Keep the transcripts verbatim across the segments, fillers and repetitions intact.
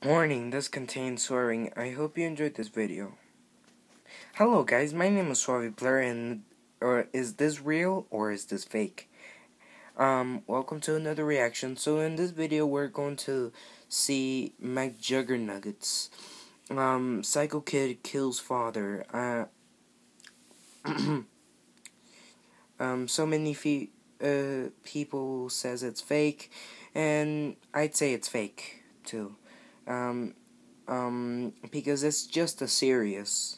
Warning, this contains swearing. I hope you enjoyed this video. Hello guys, my name is Suave Blair, and or is this real or is this fake? Um, welcome to another reaction. So in this video we're going to see McJuggernuggets. Um, Psycho Kid kills father. Uh um so many fe uh people says it's fake, and I'd say it's fake too. Um um because it's just a serious.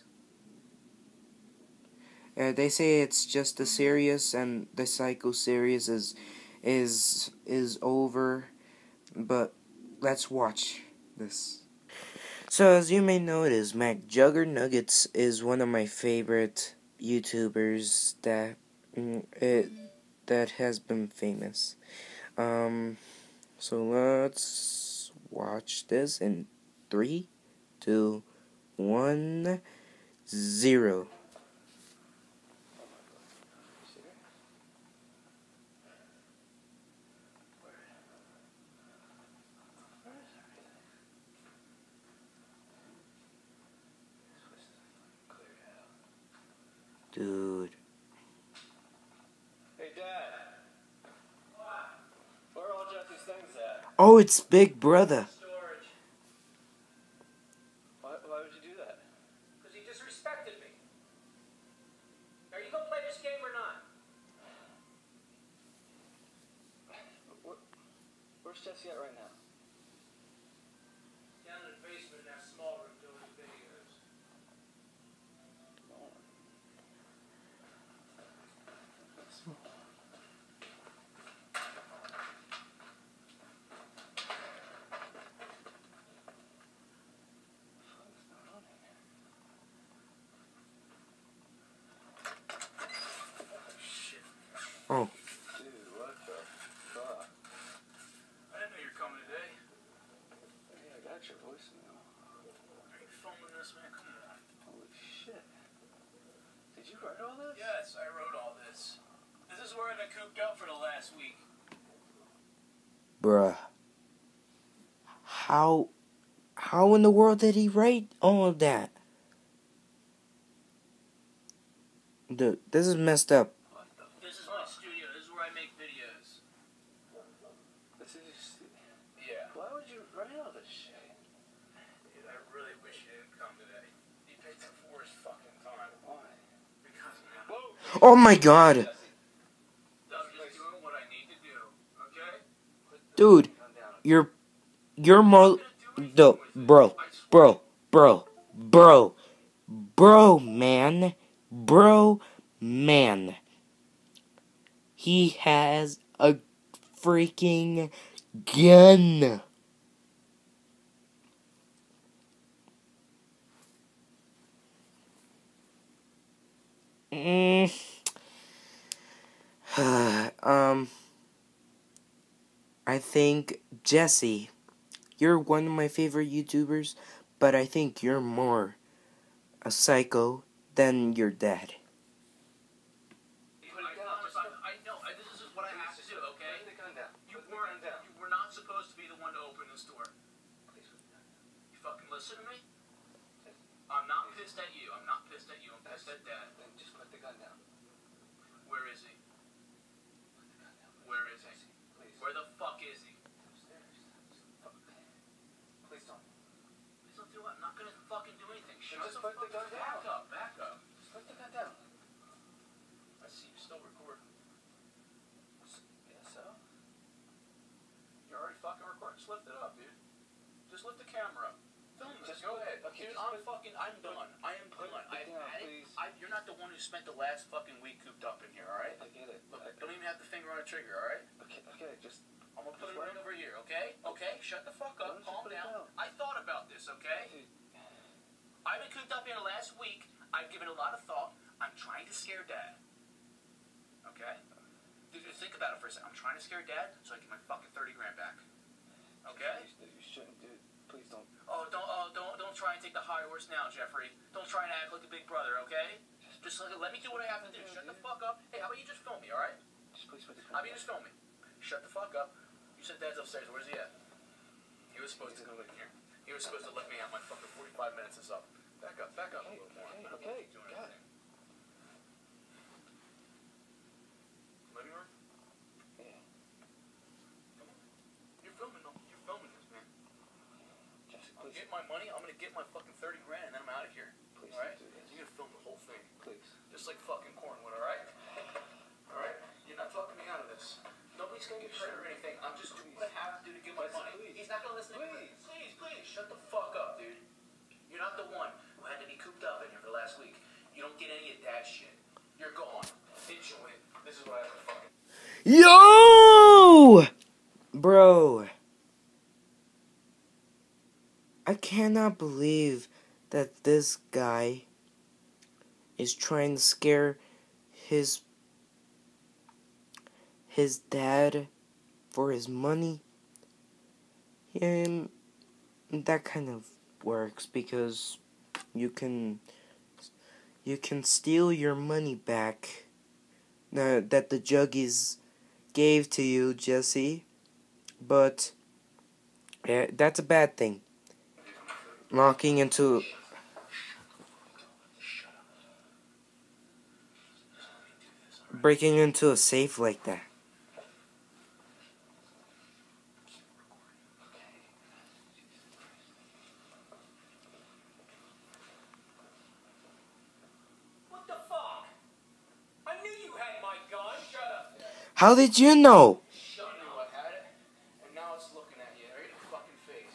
Uh, they say it's just a series, and the Psycho series is is is over. But let's watch this. So as you may notice, McJuggernuggets is one of my favorite YouTubers that mm, it that has been famous. Um, so let's watch this in three, two, one, zero. Dude. Hey, Dad. What? Where are all Jesse's things at? Oh, it's Big Brother. Storage. Why, why would you do that? Because he disrespected me. Are you going to play this game or not? Where, where's Jesse at right now? Down in the basement in that small room doing his videos. Oh. Oh. Dude, what the fuck? I didn't know you were coming today. Hey, I got your voicemail. Are you filming this, man? Come on. Holy shit. Did you write all this? Yes, I wrote all this. This is where I've been cooped up for the last week. Bruh. How how in the world did he write all of that? Dude, this is messed up. What the This is my studio. This is where I make videos. This is your st- Yeah. Why would you write all this shit? Dude, I really wish you didn't come today. You picked the worst fucking time. Why? Because, man, Whoa! Oh my god. I'm just doing what I need to do, okay? Dude, you're you're mo no, bro, bro, bro, bro, bro, man, bro, man. He has a freaking gun. Mm. um, I think Jesse, you're one of my favorite YouTubers, but I think you're more a psycho than your dad. I know. This is what I have to do, okay? Put the gun down. You Put the weren't. gun down. You were not supposed to be the one to open this door. Please put the gun down. You fucking listen to me? I'm not pissed at you. I'm not pissed at you. I'm pissed at Dad. Then just put the gun down. Where is he? Put the gun down. Where is he? Please. Where the fuck is he? Upstairs. Fuck. Please don't. Please don't do it. I'm not gonna fucking do anything. Shut just the put the fuck gun Back down. up. Back up. Just put the gun down. I see you're still recording. Yeah, so? You're already fucking recording. Just lift it up, dude. Just lift the camera up. Film this. Just Go put- ahead. okay, Dude, just I'm put- fucking. I'm done. I am put done. it I've down, had it. please. I, you're not the one who spent the last fucking week cooped up in here, alright? I get it. Look, I, don't even have the finger on the trigger, alright? okay, okay, just. I'm gonna put Just it right let- over here, okay? Okay? Shut the fuck Why up. don't you Calm put it down. down? I thought about this, okay? Dude, I've been cooped up here the last week. I've given a lot of thought. I'm trying to scare Dad. Okay? Dude, just think about it for a second. I'm trying to scare Dad so I get my fucking thirty grand back. Okay? You, you shouldn't do it. Please don't. Oh, don't, oh, don't, don't try and take the high horse now, Jeffrey. Don't try and act like a big brother, okay? Just let, let me do what I have to do. Shut the fuck up. Hey, how about you just film me, all right? Just please put the How gun about you down. just film me? Shut the fuck up. You said Dad's upstairs. Where's he at? He was supposed to go in here. You were supposed to let me out. My fucking forty-five minutes is up. Back up, back up a little more. I don't Okay, think you're doing got it. anything. Living room? Yeah. Come on. You're filming, no? You're filming this, man. Jesse, I'll please. get my money. I'm gonna get my fucking thirty grand, and then I'm out of here. Please All right? don't do this. You're gonna film the whole thing, Please. just like fucking Cornwood. All right? All right? You're not talking me out of this. Nobody's gonna get hurt or anything. I'm just doing what I have to do to get my Jesse, money. please. He's not gonna listen to me. Please. Please, please, shut the fuck up, dude. You're not the one who had to be cooped up in here for the last week. You don't get any of that shit. You're gone. Enjoy it. This is what I have to fucking. Yo! Bro. I cannot believe that this guy is trying to scare his his dad for his money. And that kind of works because you can you can steal your money back uh, that the juggies gave to you, Jesse. But uh, that's a bad thing. Locking into breaking into a safe like that. What the fuck? I knew you had my gun. Shut up. How did you know? You knew I had it, and now it's looking at you right in the fucking face.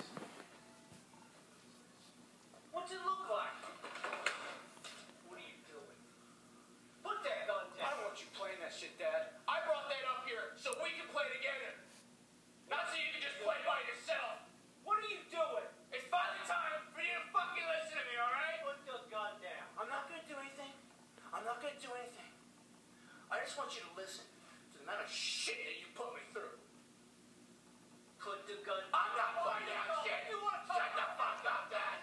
What's it look like? What are you doing? Put that gun I down. don't want you playing that shit, Dad. I brought that up here so we can play together. Not so you can just play by yourself. What are you doing? It's finally time for you to fucking listen to me, alright? Put the gun down. I'm not gonna do anything. I'm not gonna do anything. I just want you to listen to the amount of shit that you put me through. Put the gun down. I'm not finding out shit. You want to Shut the fuck up, Dad.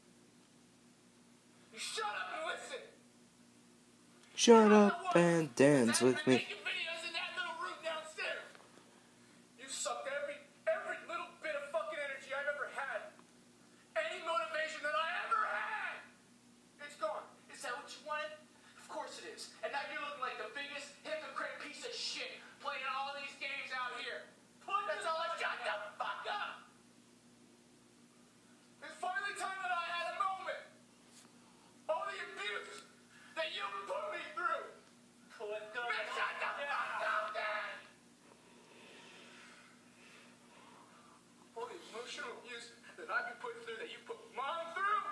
You shut up and listen. Shut up and dance with me. Making videos in that little room downstairs. You sucked every every little bit of fucking energy I've ever had. Any motivation that I ever had. It's gone. Is that what you wanted? Of course it is. And now you're looking like the biggest hypocrite piece of shit playing all these games out here. That's all I shut the fuck up. It's finally time that I had a moment. All the abuse that you put me through. Put the Man, shut the fuck up, Dad! All the emotional abuse that I've been putting through, that you put Mom through,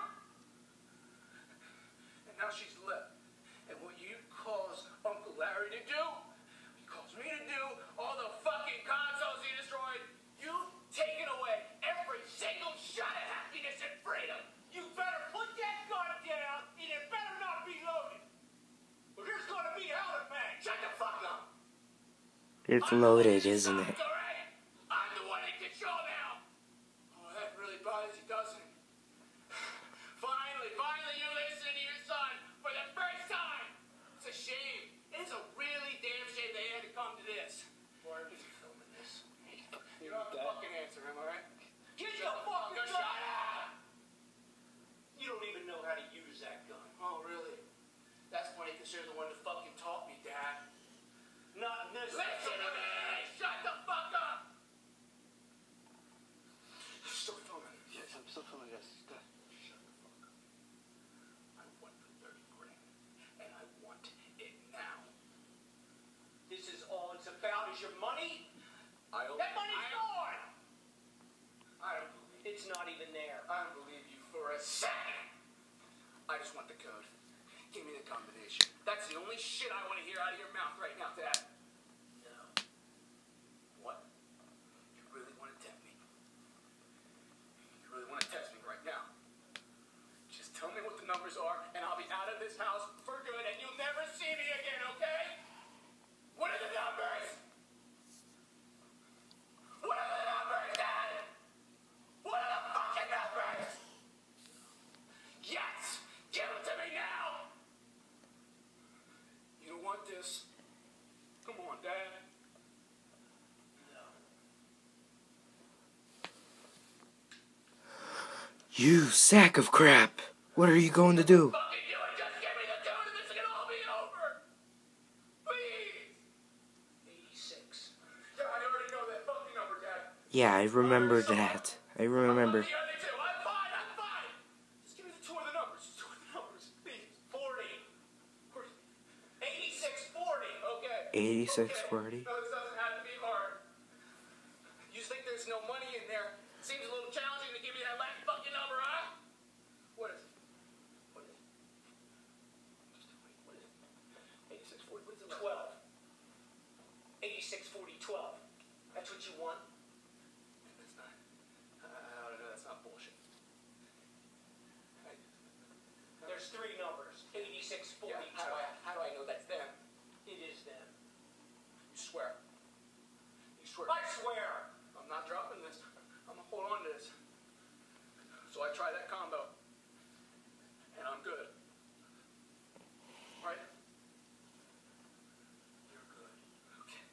and now she's left. And what you cause Uncle Larry to do, he calls me to do, all the fucking consoles he destroyed, you've taken away every single shot at happiness and freedom. You better put that gun down, and it better not be loaded. Or there's gonna be hell to pay. Shut the fuck up! It's I'm the one loaded, that isn't it? stopped, all right? I'm the one in control now. Oh, that really bothers you, doesn't it? Finally, finally, you're listening to your son for the first time. It's a shame. It's a really damn shame they had to come to this. Why are you filming this? You don't have to fucking answer him, all right? Get Shut the the fucking fuck gun. up! You don't even know how to use that gun. Oh, really? That's funny because you're the one that fucking taught me, Dad. Not in this. Listen to me! Shut the fuck up! You're still filming. Yes, I'm still filming. Yes. Good. Shut the fuck up. I want the thirty grand. And I want it now. This is all it's about is your money. I don't, That money's I, gone. I don't believe It's not even there. I don't believe you for a second. I just want the code. Give me the combination. That's the only shit I want to hear out of your mouth right now, Dad. No. What? You really want to tempt me? You really want to test me right now? Just tell me what the numbers are, and I'll be out of this house for good, and you'll never see me again, okay? What are the numbers? What are the numbers, Dad? What are the fucking numbers? Yes! Give them to me now! You don't want this. You sack of crap. What are you going to do? Fucking do it. Just give me the two and this can all be over. Please. eighty-six. Yeah, I already know that fucking number, Dad. Yeah, I remember that. I remember. I'm fine, I'm fine. Just give me the two of the numbers. Two of the numbers, please. forty. eighty-six forty, okay. eighty-six forty. No, this doesn't have to be hard. You think there's no money in there? Seems a little challenging to give me that last fucking number, huh? What is it? What is it? What is it? eighty-six forty, what's it? twelve. eighty-six forty, twelve. That's what you want? That's not. I don't know, that's not bullshit. There's three numbers. eighty-six forty, yeah, how, do I, how do I know that's them? It is them. You swear. You swear. I swear. I'm not dropping this. I'm gonna hold on to this. So I try that combo. And I'm good. Right? You're good. Okay.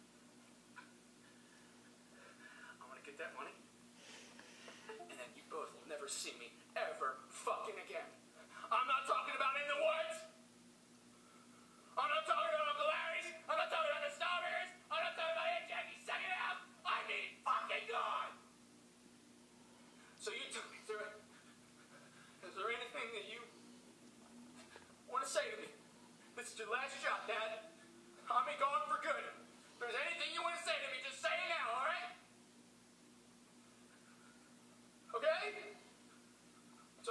I'm gonna get that money. And then you both will never see me ever fucking again. I'm not talking about in the woods. I'm not talking about Uncle Larry's. I'm not talking about the Strawberries. I'm not talking about Aunt Jackie sucking it out. I mean fucking God. So you tell me, is there, is there anything that you want to say to me? This is your last shot, Dad. I'll be gone for good. If there's anything you want to say to me, just say it now, all right? Okay? So,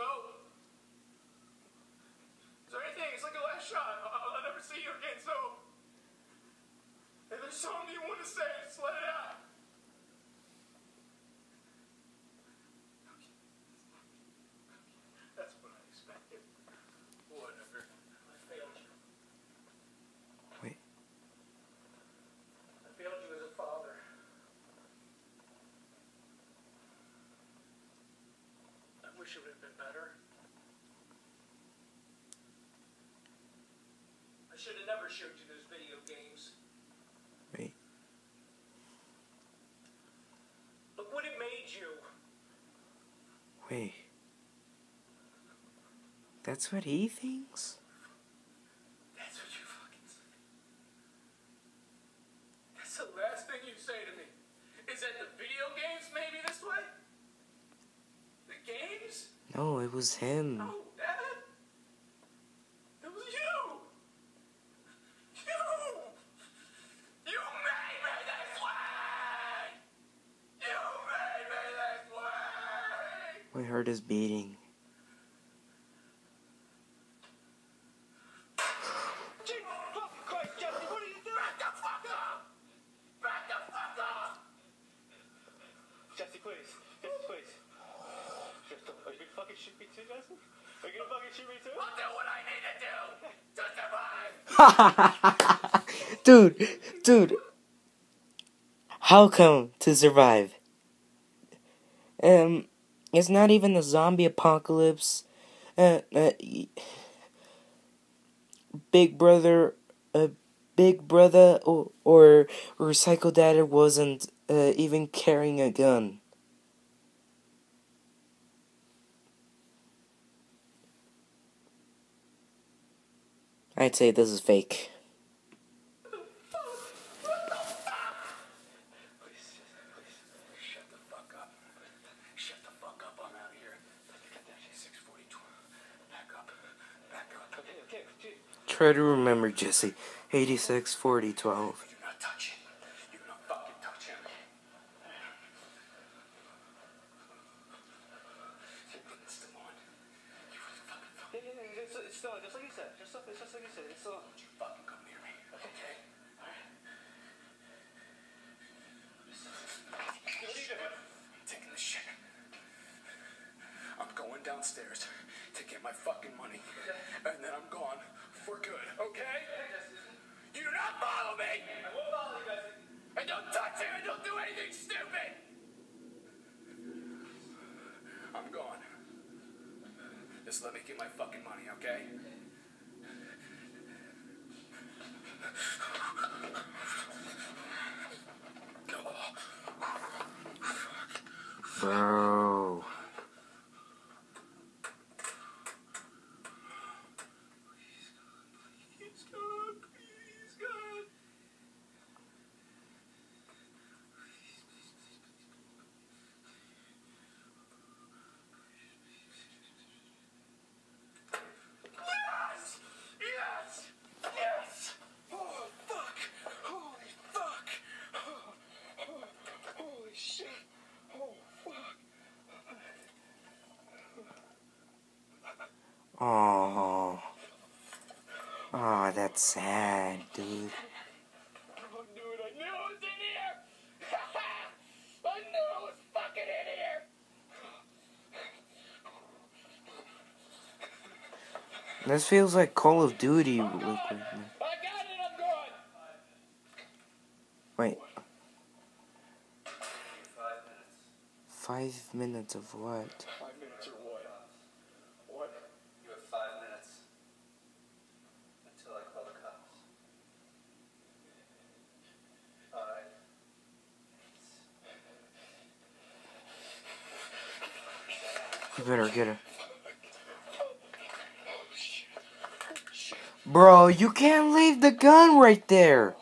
is there anything? It's like a last shot. I'll, I'll never see you again, so if there's something you want to say, just let it out. That's what I expected. Whatever. I failed you. Wait. I failed you as a father. I wish it would have been better. I should have never showed you those video games. Wait. Look what it made you. Wait. That's what he thinks? That's what you fucking say. That's the last thing you say to me. Is that the video games made me this way? The games? No, it was him. No, Dad. It was you. You. You made me this way. You made me this way. My heart is beating. Jesus fucking Christ, Jesse, what are you doing? Back the fuck up! Back the fuck up! Jesse, please. Jesse, please. Jesse, are you gonna fucking shoot me too, Jesse? Are you gonna fucking shoot me too? I'll do what I need to do to survive! Dude, dude. How come to survive? Um, it's not even the zombie apocalypse. Uh, uh, Big Brother, uh, Big Brother, or, or, or Psycho Dad wasn't uh, even carrying a gun. I'd say this is fake. Shut the fuck up. Shut the fuck up. I'm out of here. Get that six forty twelve. Back up. Back up. Okay, okay. Gee. Try to remember, Jesse. eighty-six forty twelve. You do not touch it. You do not fucking touch him. It's still on. You really fucking fuck. Yeah, yeah, yeah. It's, it's still on. Just like you said. Just, it's just like you said. It's still on. Don't you fucking come near me. Okay? Alright. What are you doing? I'm taking this shit. I'm going downstairs to get my fucking money. And then I'm gone for good, okay? You do not follow me! I won't follow you guys. And don't touch him and don't do anything stupid! I'm gone. Just let me get my fucking money, okay? Bro. Oh. Oh, that's sad, dude. Oh, dude, I knew it was in here! I knew it was fucking in here! This feels like Call of Duty. I'm Like, gone! I got it, I'm gone! wait, Five minutes. five minutes of what? Five minutes or what? What? You have five minutes until I call the cops. Five. You better get her. Bro, you can't leave the gun right there.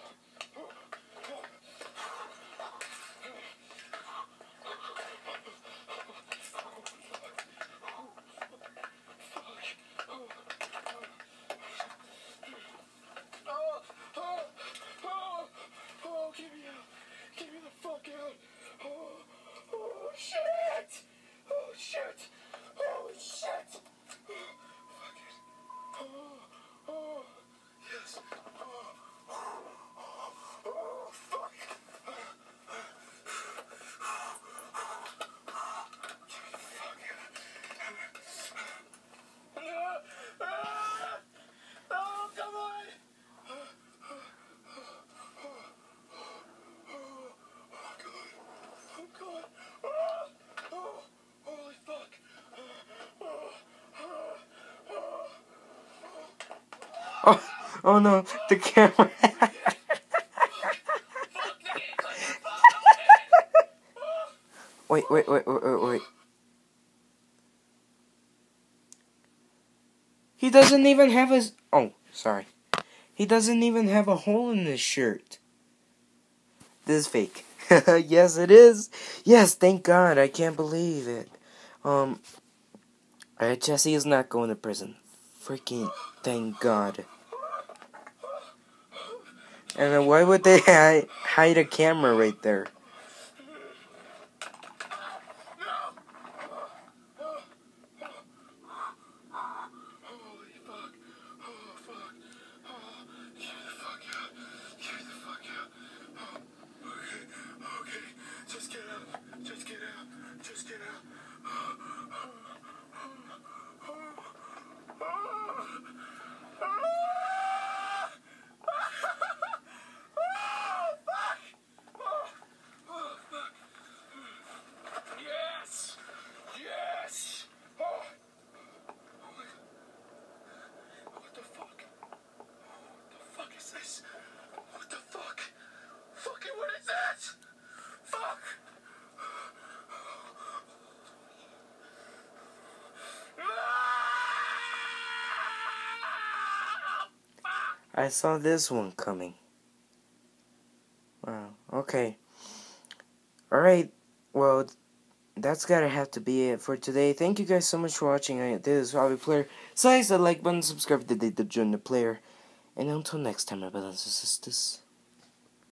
Oh, oh, oh, oh, get me out. Get me the fuck out. Oh, oh, shit. Oh, shit. Holy shit. Oh, fuck it. Oh, oh, yes. Oh, oh, fuck. Get me the fuck out. Ah, ah. Oh, come on. Oh, God. Oh, oh, holy fuck. Oh, oh no, the camera. Fuck, they didn't click the fucking head. Wait, wait, wait, wait, wait, wait. He doesn't even have his. Oh, sorry. He doesn't even have a hole in his shirt. This is fake. Yes, it is. Yes, thank God. I can't believe it. Um, uh, Jesse is not going to prison. Freaking thank God. And then why would they hi- hide a camera right there? Holy fuck. Oh, fuck. Oh, get me the fuck out. Get me the fuck out. Oh, okay, okay. Just get out. Just get out. Just get out. Oh, oh, oh, oh, oh. Oh, fuck. Oh, oh, fuck. Yes. Yes. Oh. What the fuck? What the fuck is this? What the fuck? Fucking what is that? Fuck! I saw this one coming. Wow. Okay. Alright. Well, that's gotta have to be it for today. Thank you guys so much for watching. I, this is Hobby Player. Slice the like button, subscribe to the join the player. And until next time, my brothers and sisters.